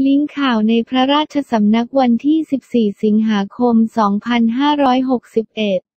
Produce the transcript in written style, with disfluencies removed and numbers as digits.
ลิงก์ข่าวในพระราชสำนักวันที่ 14 สิงหาคม 2561